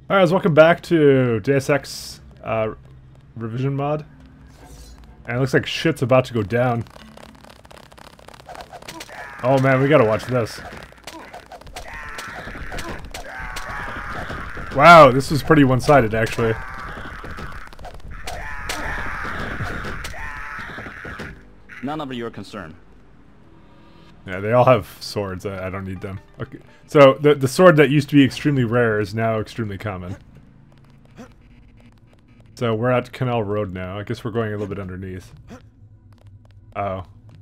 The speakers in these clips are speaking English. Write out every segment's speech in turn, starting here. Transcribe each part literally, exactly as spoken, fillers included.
Alright guys, welcome back to Deus Ex uh, revision mod. And it looks like shit's about to go down. Oh man, we gotta watch this. Wow, this was pretty one-sided actually. None of your concern. Yeah, they all have swords. I, I don't need them. Okay, so the the sword that used to be extremely rare is now extremely common. So we're at Canal Road now. I guess we're going a little bit underneath. Oh.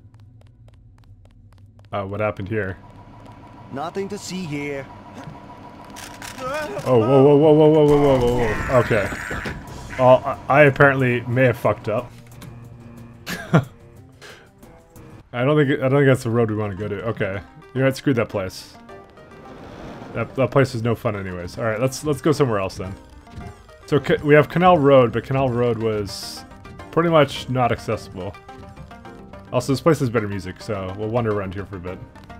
Uh, what happened here? Nothing to see here. Oh, whoa, whoa, whoa, whoa, whoa, whoa, whoa, whoa. Okay. Well, I, I apparently may have fucked up. I don't think I don't think that's the road we want to go to. Okay, you know what? Screw that place. That that place is no fun, anyways. All right, let's let's go somewhere else then. So ca we have Canal Road, but Canal Road was pretty much not accessible. Also, this place has better music, so we'll wander around here for a bit.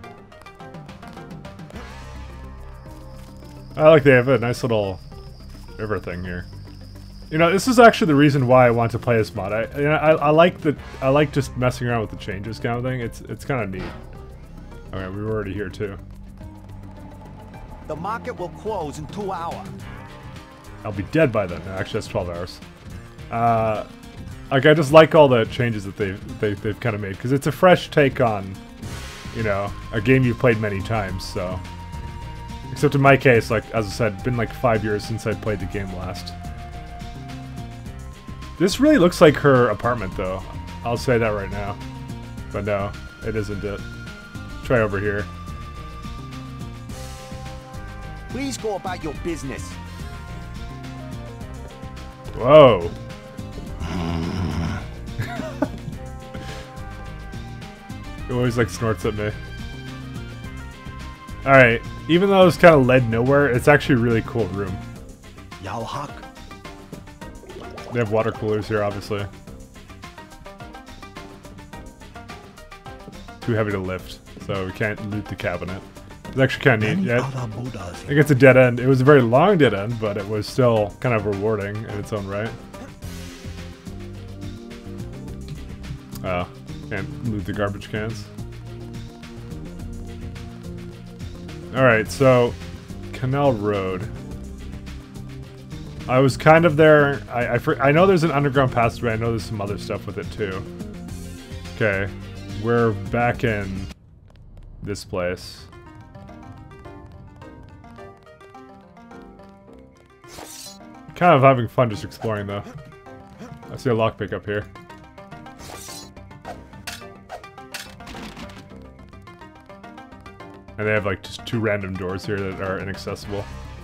I like they have a nice little river thing here. You know, this is actually the reason why I want to play this mod. I, you know, I, I like the, I like just messing around with the changes kind of thing. It's, it's kind of neat. Okay, we were already here too. The market will close in two hours. I'll be dead by then. No, actually, that's twelve hours. Uh, like I just like all the changes that they've, they, they've kind of made because it's a fresh take on, you know, a game you've played many times. So, except in my case, like as I said, it's been like five years since I played the game last. This really looks like her apartment, though. I'll say that right now. But no, it isn't it. Try over here. Please go about your business. Whoa. He always, like, snorts at me. Alright, even though it's kind of led nowhere, it's actually a really cool room. Yao Hak. They have water coolers here, obviously. Too heavy to lift, so we can't loot the cabinet. It's actually kind of neat. Yeah, I think it's a dead end. It was a very long dead end, but it was still kind of rewarding in its own right. Oh, can't loot the garbage cans. Alright, so Canal Road. I was kind of there. I, I, I know there's an underground passageway. I know there's some other stuff with it too. Okay, we're back in this place. Kind of having fun just exploring though. I see a lockpick up here. And they have like just two random doors here that are inaccessible.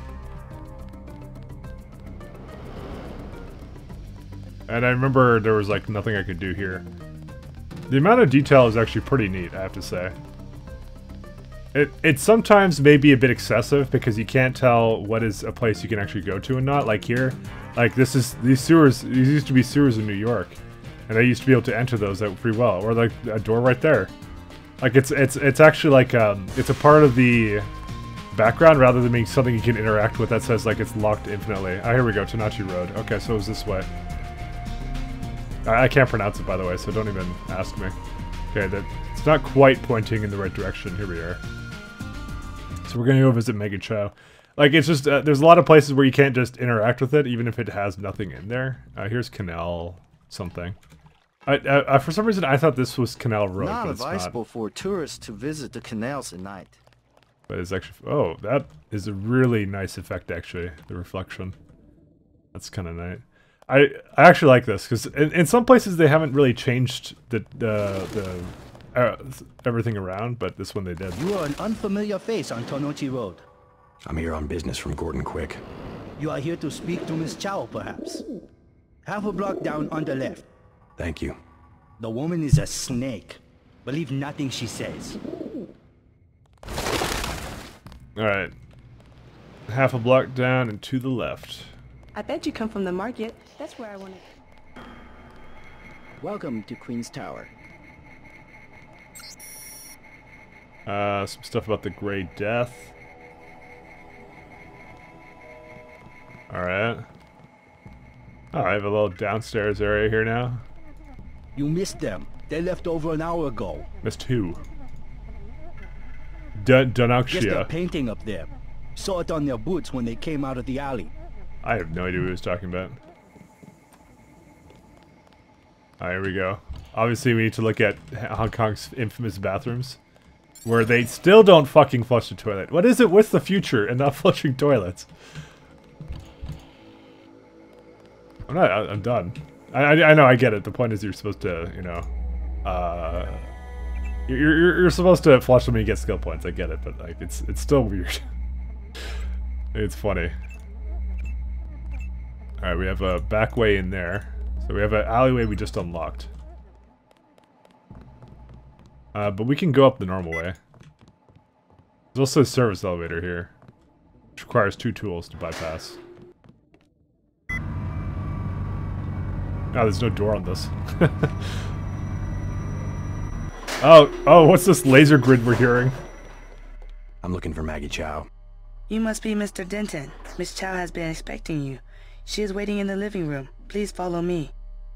And I remember there was like nothing I could do here. The amount of detail is actually pretty neat, I have to say. It it sometimes may be a bit excessive because you can't tell what is a place you can actually go to and not. Like here, like this is these sewers. These used to be sewers in New York, and I used to be able to enter those out pretty well. Or like a door right there. Like it's it's it's actually like um it's a part of the background rather than being something you can interact with that says like it's locked infinitely. Oh, here we go, Tanachi Road. Okay, so it was this way. I can't pronounce it, by the way, so don't even ask me. Okay, that it's not quite pointing in the right direction. Here we are. So we're gonna go visit Mega Chow. Like, it's just, uh, there's a lot of places where you can't just interact with it, even if it has nothing in there. Uh, here's Canal something. I, I, I, for some reason, I thought this was Canal Road, Not but it's advisable not. for tourists to visit the canals at night. But it's actually, oh, that is a really nice effect, actually, the reflection. That's kind of nice. I, I actually like this because in, in some places they haven't really changed the the, the uh, everything around, but this one they did. You are an unfamiliar face on Tonochi Road. I'm here on business from Gordon Quick. You are here to speak to Miss Chow, perhaps. Half a block down on the left. Thank you. The woman is a snake. Believe nothing she says. All right, half a block down and to the left. I bet you come from the market. That's where I want to. Welcome to Queen's Tower. Uh, some stuff about the Grey Death. Alright. Oh, I have a little downstairs area here now. You missed them. They left over an hour ago. Missed who? Dun Guess they're Dunaxia. painting up there. Saw it on their boots when they came out of the alley. I have no idea what he was talking about. Alright, here we go. Obviously, we need to look at Hong Kong's infamous bathrooms, where they still don't fucking flush the toilet. What is it with the future and not flushing toilets? I'm not. I, I'm done. I, I I know. I get it. The point is, you're supposed to, you know, uh, you're you're, you're supposed to flush them when you get skill points. I get it, but like, it's it's still weird. It's funny. All right, we have a back way in there. So we have an alleyway we just unlocked. Uh, but we can go up the normal way. There's also a service elevator here, which requires two tools to bypass. Oh, there's no door on this. oh, oh, what's this laser grid we're hearing? I'm looking for Maggie Chow. You must be Mister Denton. Miss Chow has been expecting you. She is waiting in the living room. Please follow me.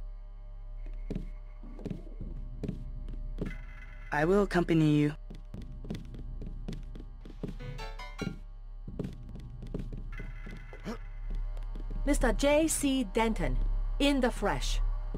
I will accompany you. Mister J C Denton, in the flesh.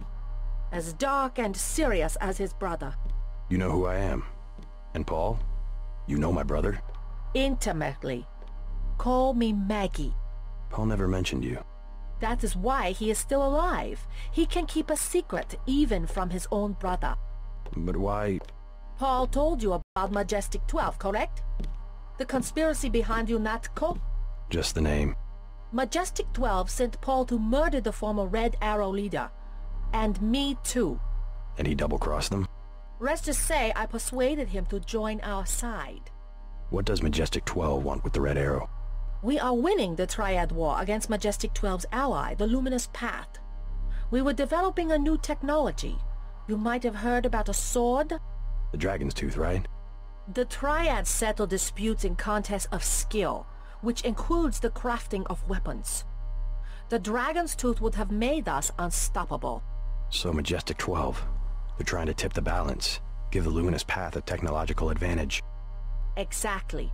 As dark and serious as his brother. You know who I am. And Paul? You know my brother? Intimately. Call me Maggie. Paul never mentioned you. That is why he is still alive. He can keep a secret even from his own brother. But why... Paul told you about Majestic twelve, correct? The conspiracy behind UNATCO? Just the name. Majestic twelve sent Paul to murder the former Red Arrow leader. And me too. And he double-crossed them? Rest to say I persuaded him to join our side. What does Majestic twelve want with the Red Arrow? We are winning the Triad War against Majestic twelve's ally, the Luminous Path. We were developing a new technology. You might have heard about a sword? The Dragon's Tooth, right? The Triads settle disputes in contests of skill, which includes the crafting of weapons. The Dragon's Tooth would have made us unstoppable. So Majestic twelve. They're trying to tip the balance, give the Luminous Path a technological advantage. Exactly.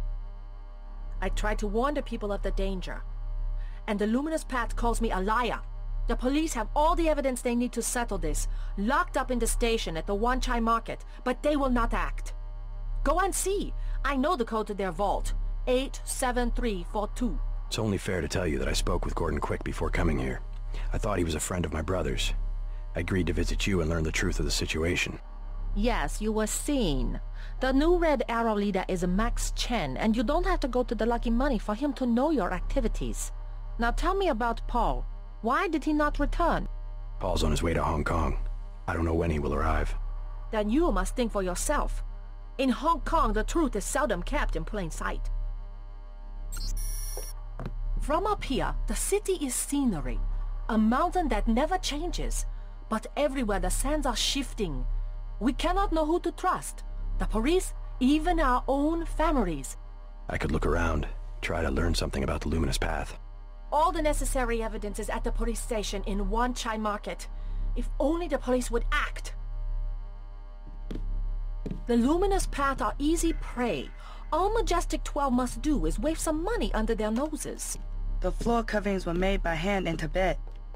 I tried to warn the people of the danger. And the Luminous Path calls me a liar. The police have all the evidence they need to settle this, locked up in the station at the Wan Chai Market, but they will not act. Go and see. I know the code to their vault. eight seven three four two. It's only fair to tell you that I spoke with Gordon Quick before coming here. I thought he was a friend of my brother's. I agreed to visit you and learn the truth of the situation. Yes, you were seen. The new Red Arrow leader is Max Chen, and you don't have to go to the Lucky Money for him to know your activities. Now tell me about Paul. Why did he not return? Paul's on his way to Hong Kong. I don't know when he will arrive. Then you must think for yourself. In Hong Kong, the truth is seldom kept in plain sight. From up here, the city is scenery, a mountain that never changes. But everywhere the sands are shifting. We cannot know who to trust. The police, even our own families. I could look around, try to learn something about the Luminous Path. All the necessary evidence is at the police station in Wan Chai Market. If only the police would act. The Luminous Path are easy prey. All Majestic twelve must do is wave some money under their noses. The floor coverings were made by hand in Tibet.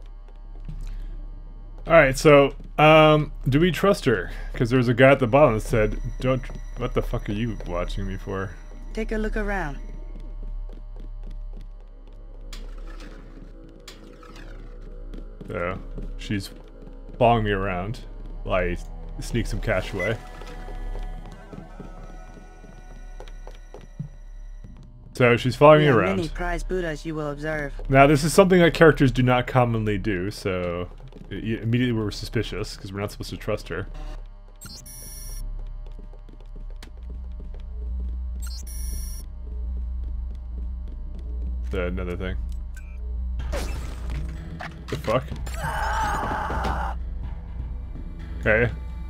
Alright, so, um, do we trust her? Because there's a guy at the bottom that said, don't, what the fuck are you watching me for? Take a look around. So, she's following me around while I sneak some cash away. So she's following me There are around. many prized Buddhas you will observe. Now this is something that characters do not commonly do, so i- immediately we're suspicious because we're not supposed to trust her. The another thing. The fuck? Okay.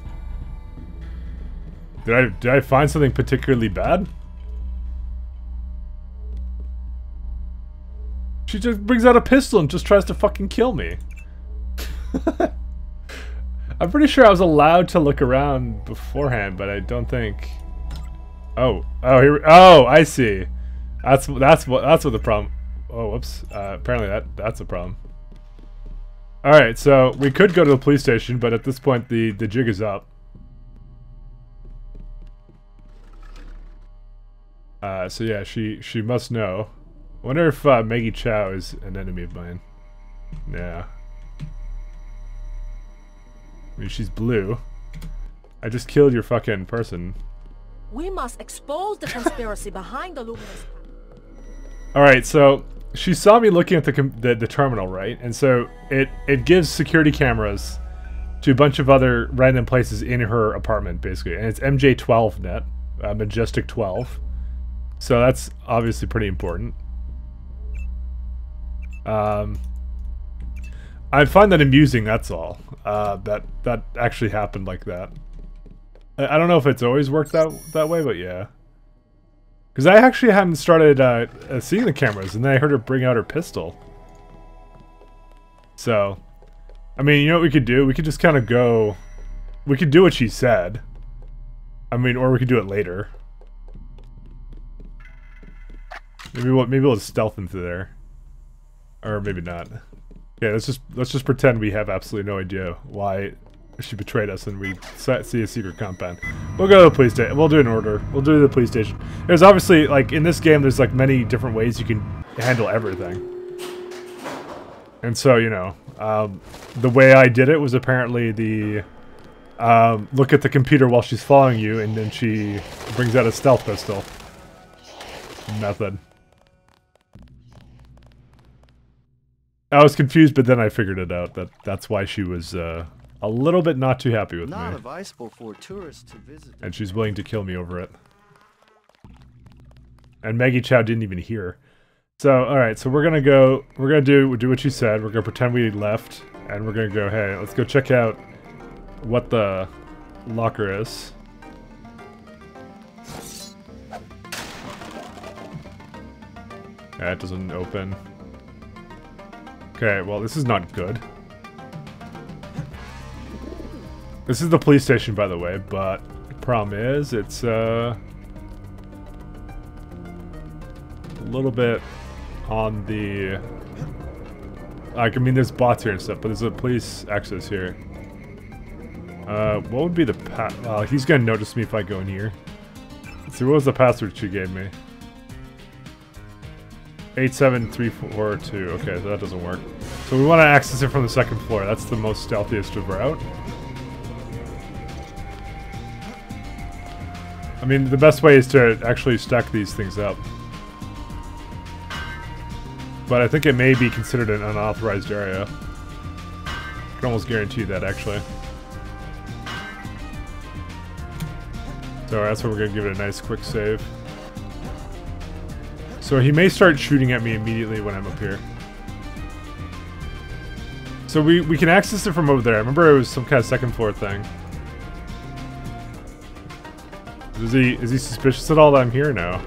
Did I did I find something particularly bad? She just brings out a pistol and just tries to fucking kill me. I'm pretty sure I was allowed to look around beforehand, but I don't think... Oh, oh, here, oh, I see. That's that's what that's what the problem. Oh, whoops. Uh, apparently that that's a problem. All right, so we could go to the police station, but at this point the the jig is up. Uh, so yeah, she she must know. I wonder if uh, Maggie Chow is an enemy of mine. Yeah. I mean, she's blue. I just killed your fucking person. We must expose the conspiracy behind the Luminous. Alright, so she saw me looking at the, com the the terminal, right? And so it, it gives security cameras to a bunch of other random places in her apartment, basically. And it's M J twelve net, uh, Majestic twelve. So that's obviously pretty important. Um... I find that amusing, that's all. Uh, that that actually happened like that. I, I don't know if it's always worked that, that way, but yeah. Because I actually hadn't started uh, uh, seeing the cameras, and then I heard her bring out her pistol. So, I mean, you know what we could do? We could just kind of go... We could do what she said. I mean, or we could do it later. Maybe we'll, maybe we'll stealth into there. Or maybe not. Okay, let's just let's just pretend we have absolutely no idea why she betrayed us, and we see a secret compound. We'll go to the police station. We'll do an order. We'll do the police station. There's obviously, like, in this game, there's like many different ways you can handle everything. And so, you know, um, the way I did it was apparently the um, look at the computer while she's following you, and then she brings out a stealth pistol method. I was confused, but then I figured it out, that that's why she was uh, a little bit not too happy with Not me. advisable for tourists to visit. And she's willing to kill me over it. And Maggie Chow didn't even hear. So, alright, so we're gonna go, we're gonna do do what she said, we're gonna pretend we left, and we're gonna go, hey, let's go check out what the locker is. Yeah, it doesn't open. Okay, well, this is not good. This is the police station, by the way, but the problem is, it's, uh... a little bit on the... Like, I mean, there's bots here and stuff, but there's a police access here. Uh, what would be the pa- Well, he's gonna notice me if I go in here. Let's see, what was the password she gave me? eight seven three four two. Okay, so that doesn't work. So we want to access it from the second floor. That's the most stealthiest route. I mean, the best way is to actually stack these things up. But I think it may be considered an unauthorized area. I can almost guarantee that, actually. So that's why we're going to give it a nice quick save. So he may start shooting at me immediately when I'm up here. So we, we can access it from over there. I remember it was some kind of second floor thing. Is he is he suspicious at all that I'm here now?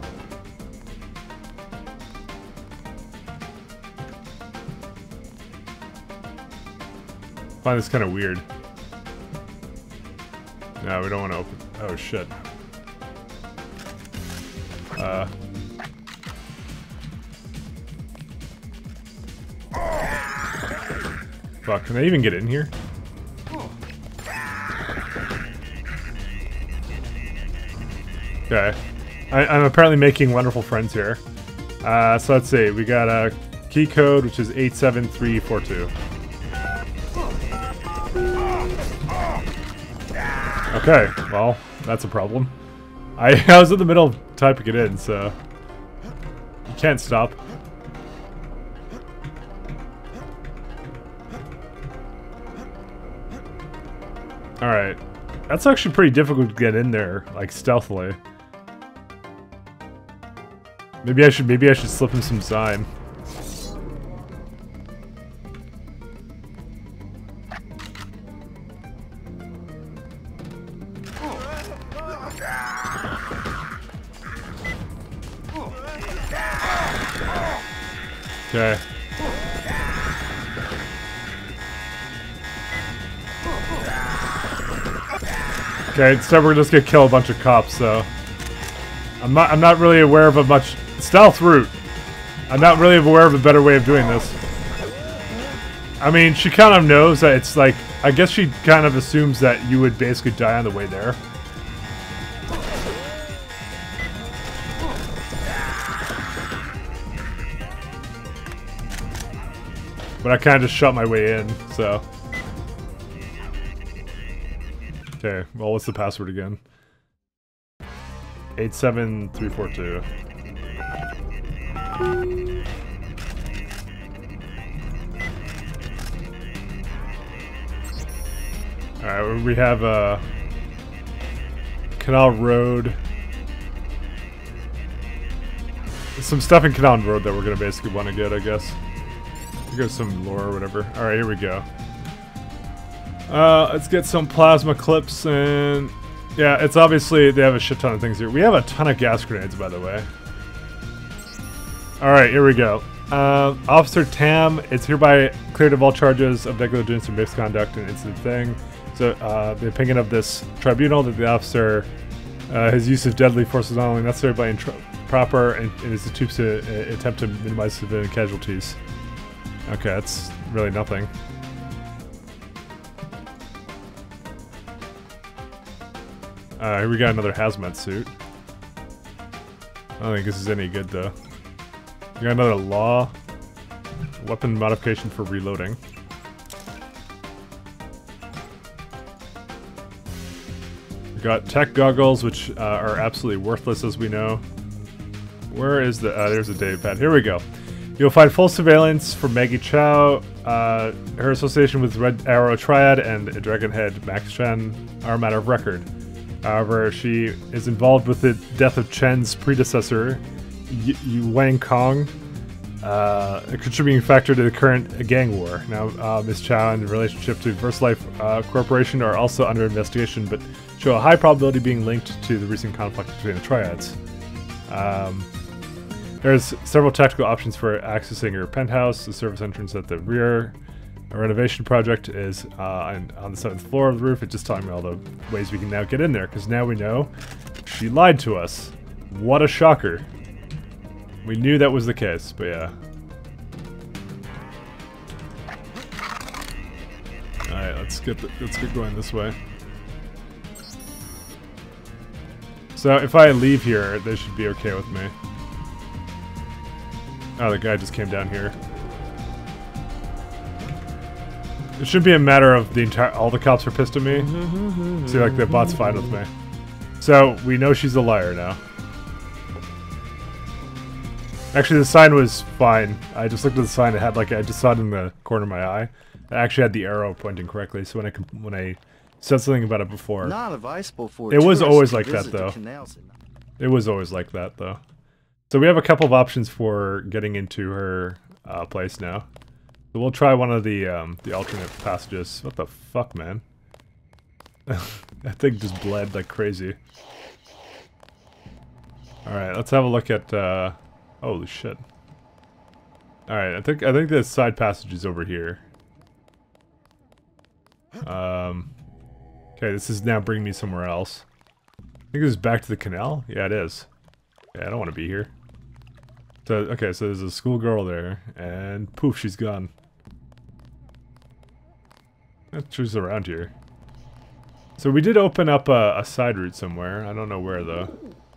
I find this kind of weird. No, we don't want to open. Oh shit. Uh. Fuck, can I even get in here? Okay. I, I'm apparently making wonderful friends here. Uh, so let's see, we got a key code, which is eight seven three four two. Okay, well, that's a problem. I, I was in the middle of typing it in, so... You can't stop. Alright. That's actually pretty difficult to get in there, like, stealthily. Maybe I should, maybe I should slip him some Zyme. Okay. Okay, instead we're just gonna kill a bunch of cops, so I'm not I'm not really aware of a much stealth route. I'm not really aware of a better way of doing this. I mean, she kind of knows that it's like, I guess she kind of assumes that you would basically die on the way there. But I kind of just shot my way in, so. Okay, well, what's the password again? eight seven three four two. Alright, we have uh, Canal Road. Some stuff in Canal Road that we're going to basically want to get, I guess. We got some lore or whatever. Alright, here we go. Uh, let's get some plasma clips and... Yeah, it's obviously they have a shit ton of things here. We have a ton of gas grenades, by the way. Alright, here we go. Uh, Officer Tam is hereby cleared of all charges of negligence or misconduct and incident thing. So, uh, the opinion of this tribunal that the officer, uh, his use of deadly force is not only necessary but improper and, and is attempts to uh, attempt to minimize civilian casualties. Okay, that's really nothing. Uh, here we got another hazmat suit. I don't think this is any good though. We got another law. Weapon modification for reloading. We got tech goggles, which uh, are absolutely worthless as we know. Where is the... Uh, there's a data pad. Here we go. You'll find full surveillance for Maggie Chow. Uh, her association with Red Arrow Triad and Dragonhead Max Chen are a matter of record. However, she is involved with the death of Chen's predecessor, y y Wang Kong, uh, a contributing factor to the current gang war. Now, uh, Miz Chow and the relationship to VersaLife uh, Corporation are also under investigation, but show a high probability of being linked to the recent conflict between the triads. Um, there's several tactical options for accessing her penthouse. The service entrance at the rear. A renovation project is uh, on, on the seventh floor of the roof. It's just telling me all the ways we can now get in there, because now we know she lied to us. What a shocker. We knew that was the case, but yeah. Alright, let's get the, let's get going this way. So if I leave here, they should be okay with me. Oh, the guy just came down here. It should be a matter of the entire all the cops are pissed at me. See, like the bot's fine with me. So we know she's a liar now. Actually, the sign was fine. I just looked at the sign. It had like I just saw it in the corner of my eye. It actually had the arrow pointing correctly. So when I when I said something about it before, Not advisable for it was tourists always to like that visit the though. canals at night. It was always like that though. So we have a couple of options for getting into her uh, place now. So we'll try one of the um, the alternate passages. What the fuck, man? That thing just bled like crazy. All right, let's have a look at. Uh, holy shit! All right, I think I think the side passage is over here. Um. Okay, this is now bringing me somewhere else. I think this is back to the canal. Yeah, it is. Yeah, I don't want to be here. So okay, so there's a schoolgirl there, and poof, she's gone. She's around here. So we did open up a, a side route somewhere. I don't know where though.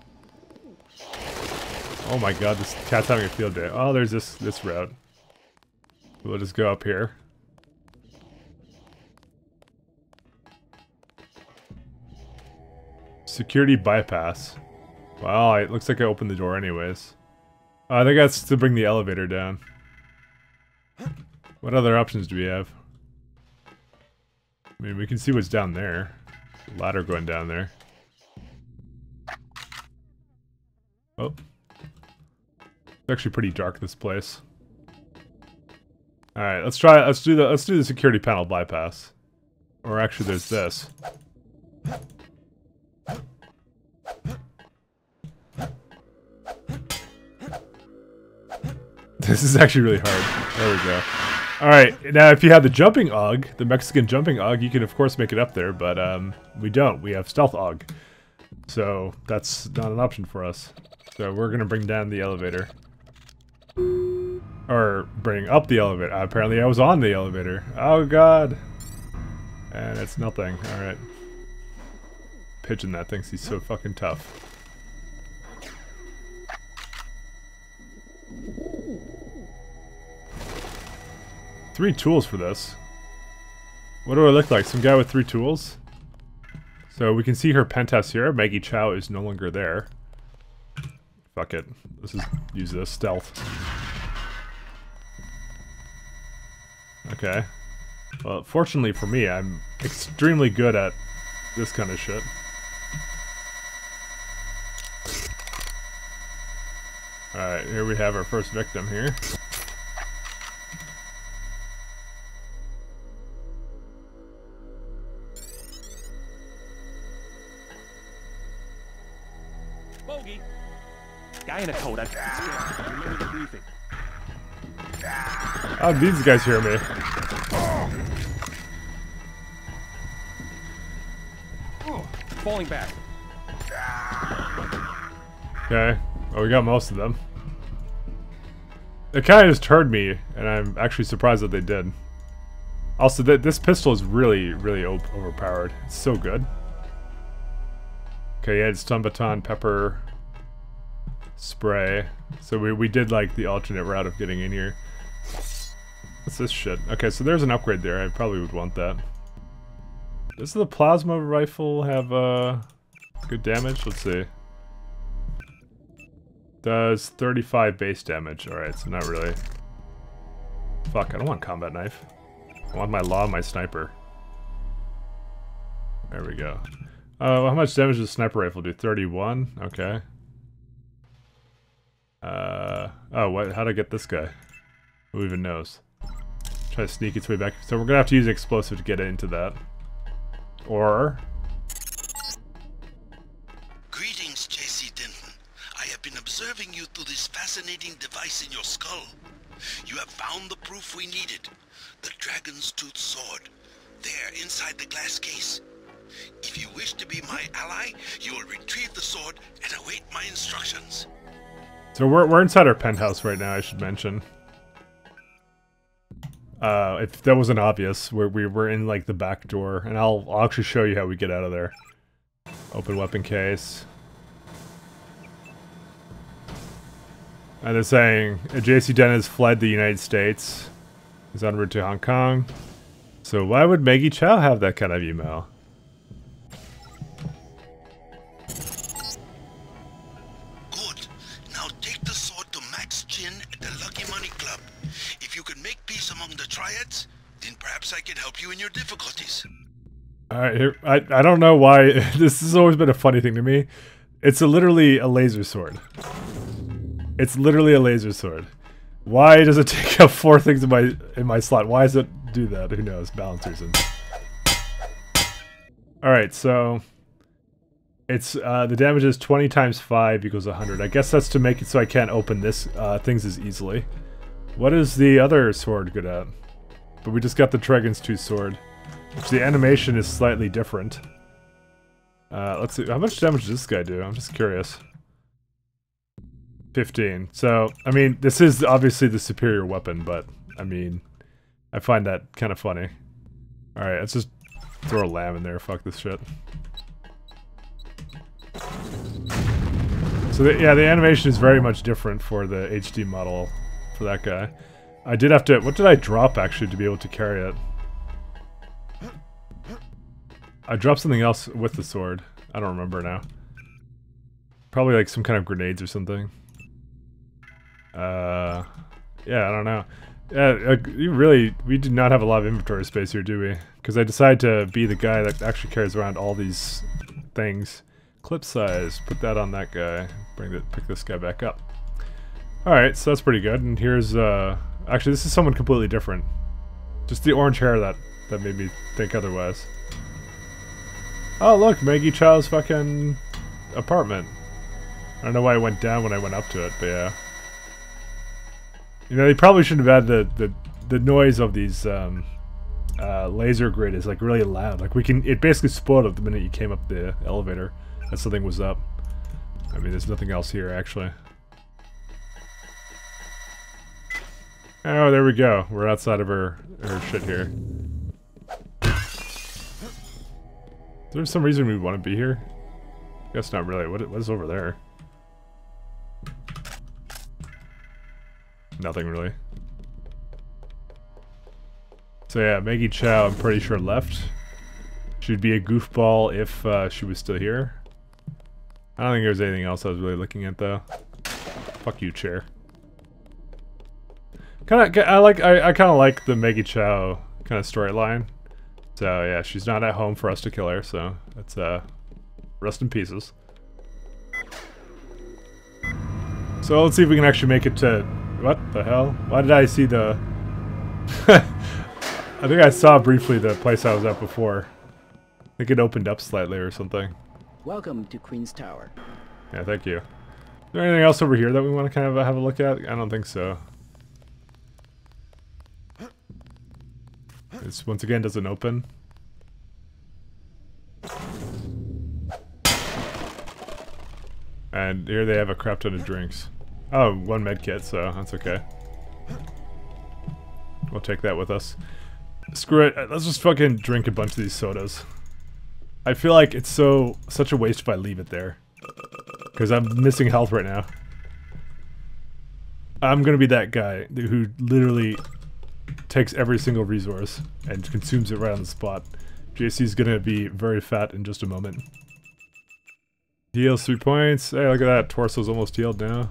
Oh my god, this cat's having a field day. Oh, there's this this route. We'll just go up here. Security bypass. Wow, it looks like I opened the door anyways. Uh, I think that's to bring the elevator down. What other options do we have? I mean, we can see what's down there. Ladder going down there. Oh. It's actually pretty dark, this place. Alright, let's try let's do the let's do the security panel bypass. Or actually there's this. This is actually really hard. There we go. Alright, now if you have the jumping O G, the Mexican jumping O G, you can of course make it up there, but um, we don't. We have stealth O G. So that's not an option for us. So we're gonna bring down the elevator. Or bring up the elevator. Uh, apparently I was on the elevator. Oh god. And it's nothing. Alright. Pigeon that thinks he's so fucking tough. Three tools for this. What do I look like? Some guy with three tools? So we can see her penthouse here. Maggie Chow is no longer there. Fuck it. Let's just use this. Stealth. Okay. Well, fortunately for me, I'm extremely good at this kind of shit. Alright, here we have our first victim here. Bogey! Guy in a coat. I remember the briefing. Oh, these guys hear me. Falling back. Okay. Well, we got most of them. They kind of just heard me, and I'm actually surprised that they did. Also, th this pistol is really, really overpowered. It's so good. Okay, yeah, it's stun baton, pepper, spray. So we, we did like the alternate route of getting in here. What's this shit? Okay, so there's an upgrade there. I probably would want that. Does the plasma rifle have uh, good damage? Let's see. Does thirty-five base damage. Alright, so not really. Fuck, I don't want combat knife. I want my law, my sniper. There we go. Uh, how much damage does sniper rifle do? thirty-one? Okay. Uh, oh, what? How'd I get this guy? Who even knows? Try to sneak its way back. So we're gonna have to use explosive to get into that. Or... Greetings, J C Denton. I have been observing you through this fascinating device in your skull. You have found the proof we needed. The Dragon's Tooth Sword. There, inside the glass case. If you wish to be my ally, you will retrieve the sword and await my instructions. So we're, we're inside our penthouse right now, I should mention. Uh, if that wasn't obvious, we're, we we're in like the back door, and I'll, I'll actually show you how we get out of there. Open weapon case. And they're saying, J C Denton has fled the United States. He's en route to Hong Kong. So why would Maggie Chow have that kind of email? Good. Now take the sword to Max Chin at the Lucky Money Club. If you can make peace among the triads, then perhaps I can help you in your difficulties. Alright, here, I, I don't know why, this has always been a funny thing to me. It's a, literally a laser sword. It's literally a laser sword. Why does it take up four things in my in my slot? Why does it do that? Who knows? Balance reasons. Alright, so... It's, uh, the damage is twenty times five equals one hundred. I guess that's to make it so I can't open this, uh, things as easily. What is the other sword good at? But we just got the Dragon's Tooth sword. Which the animation is slightly different. Uh, let's see, how much damage does this guy do? I'm just curious. fifteen. So, I mean, this is obviously the superior weapon, but, I mean, I find that kind of funny. Alright, let's just throw a lamb in there, fuck this shit. So, the, yeah, the animation is very much different for the H D model for that guy. I did have to, what did I drop actually to be able to carry it? I dropped something else with the sword. I don't remember now. Probably like some kind of grenades or something. Uh, yeah, I don't know. Yeah, uh, you really, we do not have a lot of inventory space here, do we? Because I decided to be the guy that actually carries around all these things. Clip size, put that on that guy. Bring the, pick this guy back up. Alright, so that's pretty good. And here's, uh, actually this is someone completely different. Just the orange hair that, that made me think otherwise. Oh look, Maggie Chow's fucking apartment. I don't know why it went down when I went up to it, but yeah. You know, they probably shouldn't have had the, the, the noise of these um, uh, laser grid is like really loud. Like we can, it basically exploded the minute you came up the elevator that something was up. I mean, there's nothing else here actually. Oh, there we go. We're outside of her, her shit here. Is there some reason we want to be here? Guess not really. What, what is over there? Nothing really. So yeah, Maggie Chow, I'm pretty sure left. She'd be a goofball if uh, she was still here. I don't think there's anything else I was really looking at though. Fuck you, chair. Kind of, I like, I, I kind of like the Maggie Chow kind of storyline. So yeah, she's not at home for us to kill her. So that's uh, rest in pieces. So let's see if we can actually make it to. What the hell? Why did I see the... I think I saw briefly the place I was at before. I think it opened up slightly or something. Welcome to Queen's Tower. Yeah, thank you. Is there anything else over here that we want to kind of have a look at? I don't think so. This, once again, doesn't open. And here they have a crap ton of drinks. Oh, one med kit, so that's okay. We'll take that with us. Screw it, let's just fucking drink a bunch of these sodas. I feel like it's so such a waste if I leave it there. Because I'm missing health right now. I'm gonna be that guy who literally takes every single resource and consumes it right on the spot. J C's gonna be very fat in just a moment. Heals three points. Hey, look at that. Torso's almost healed now.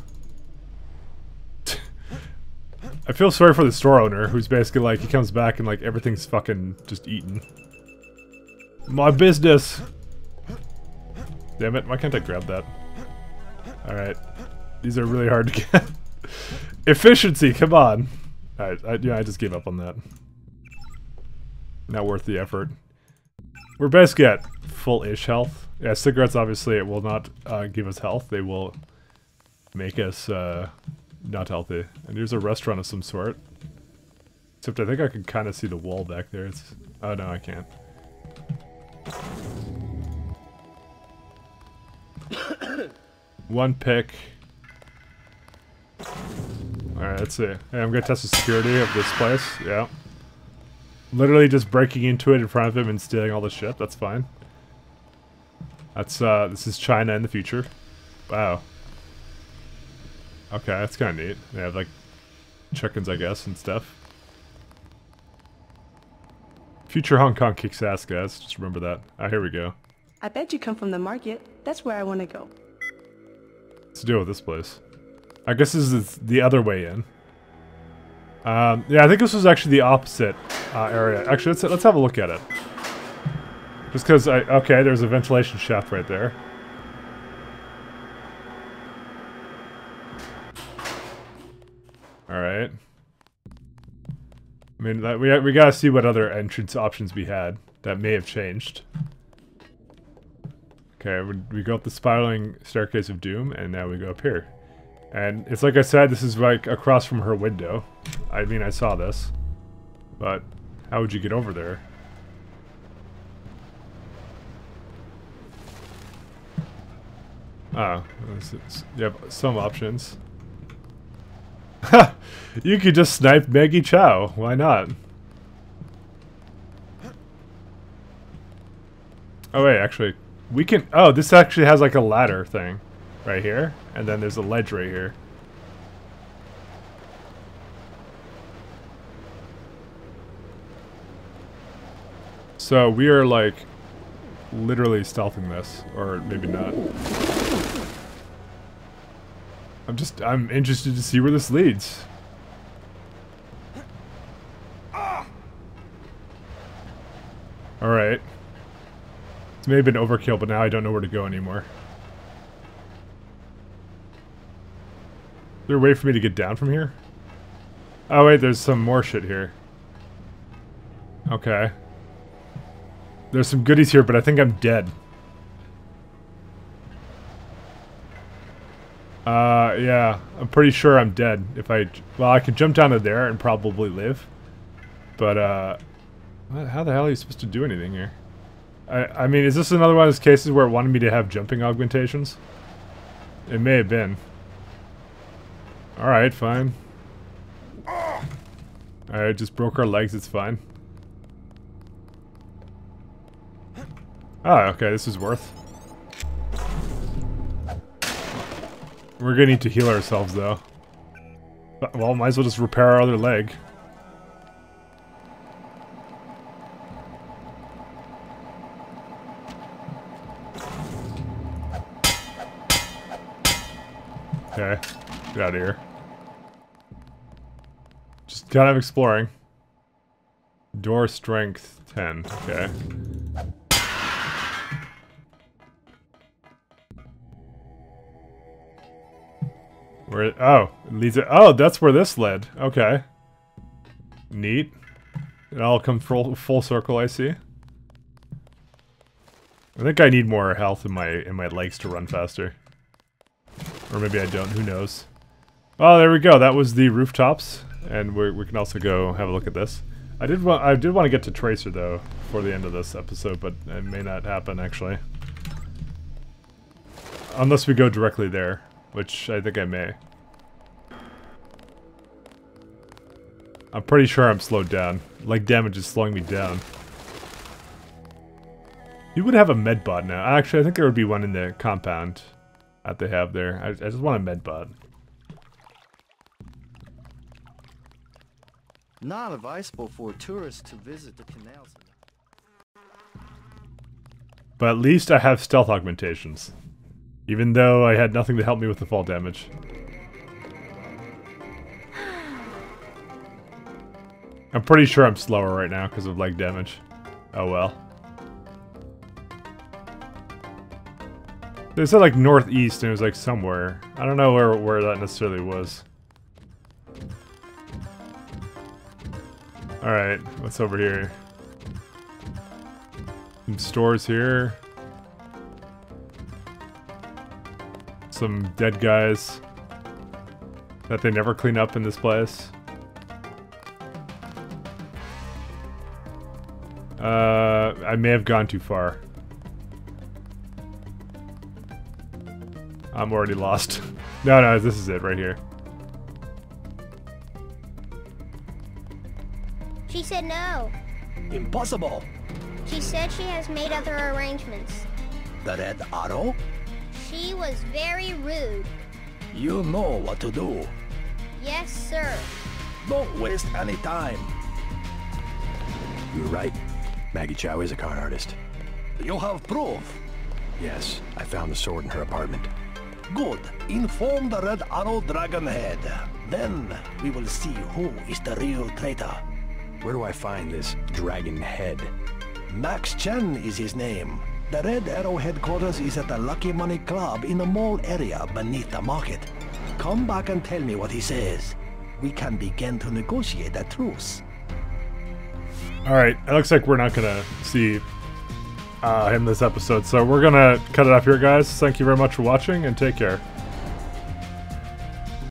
I feel sorry for the store owner, who's basically like, he comes back and like everything's fucking just eaten. My business! Damn it, why can't I grab that? Alright. These are really hard to get. Efficiency, come on! Alright, I, yeah, I just gave up on that. Not worth the effort. We're basically at full-ish health. Yeah, cigarettes obviously it will not uh, give us health. They will make us uh, not healthy. And here's a restaurant of some sort. Except I think I can kind of see the wall back there. It's, oh no, I can't. One pick. Alright, let's see. Hey, I'm gonna test the security of this place. Yeah. Literally just breaking into it in front of him and stealing all the shit. That's fine. That's, uh, this is China in the future. Wow. Okay, that's kind of neat. They have, like, chickens, I guess, and stuff. Future Hong Kong kicks ass, guys. Just remember that. Ah, here we go. I bet you come from the market. That's where I want to go. What's to do with this place? I guess this is the other way in. Um, yeah, I think this was actually the opposite uh, area. Actually, let's, let's have a look at it. Just because I... Okay, there's a ventilation shaft right there. Alright. I mean, that, we, we gotta see what other entrance options we had that may have changed. Okay, we, we go up the spiraling staircase of doom, and now we go up here. And it's like I said, this is like across from her window. I mean, I saw this. But how would you get over there? Oh, you have some options. Ha! You could just snipe Maggie Chow. Why not? Oh wait, actually, we can... Oh, this actually has like a ladder thing. Right here. And then there's a ledge right here. So we are like... literally stealthing this. Or maybe not. I'm just, I'm interested to see where this leads. Alright. It's maybe been overkill, but now I don't know where to go anymore. Is there a way for me to get down from here? Oh wait, there's some more shit here. Okay. There's some goodies here, but I think I'm dead. Uh, yeah. I'm pretty sure I'm dead. If I... Well, I could jump down to there and probably live. But, uh... how the hell are you supposed to do anything here? I, I mean, is this another one of those cases where it wanted me to have jumping augmentations? It may have been. Alright, fine. Alright, just broke our legs, it's fine. Oh, okay, this is worth. We're gonna need to heal ourselves, though. Well, might as well just repair our other leg. Okay, get out of here. Just kind of exploring. Door strength ten, okay. Where, oh, it leads it, oh, that's where this led, okay. Neat. It all comes full, full circle, I see. I think I need more health in my, in my legs to run faster. Or maybe I don't, who knows. Oh, there we go, that was the rooftops. And we we can also go have a look at this. I did want I did want to get to Tracer though before the end of this episode, but it may not happen actually. Unless we go directly there, which I think I may. I'm pretty sure I'm slowed down. Like damage is slowing me down. You would have a medbot now. Actually, I think there would be one in the compound that they have there. I, I just want a medbot. Not advisable for tourists to visit the canals. But at least I have stealth augmentations. Even though I had nothing to help me with the fall damage. I'm pretty sure I'm slower right now because of leg damage. Oh well. They said like northeast and it was like somewhere. I don't know where, where that necessarily was. Alright, what's over here? Some stores here. Some dead guys that they never clean up in this place. Uh, I may have gone too far. I'm already lost. No, no, this is it right here. She said no. Impossible. She said she has made other arrangements. The Red Arrow? She was very rude. You know what to do. Yes, sir. Don't waste any time. You were right. Maggie Chow is a con artist. You have proof. Yes, I found the sword in her apartment. Good. Inform the Red Arrow Dragon Head. Then we will see who is the real traitor. Where do I find this Dragon Head? Max Chen is his name. The Red Arrow headquarters is at the Lucky Money Club in the mall area beneath the market. Come back and tell me what he says. We can begin to negotiate a truce. Alright, it looks like we're not gonna see uh, him this episode, so we're gonna cut it off here, guys. Thank you very much for watching, and take care.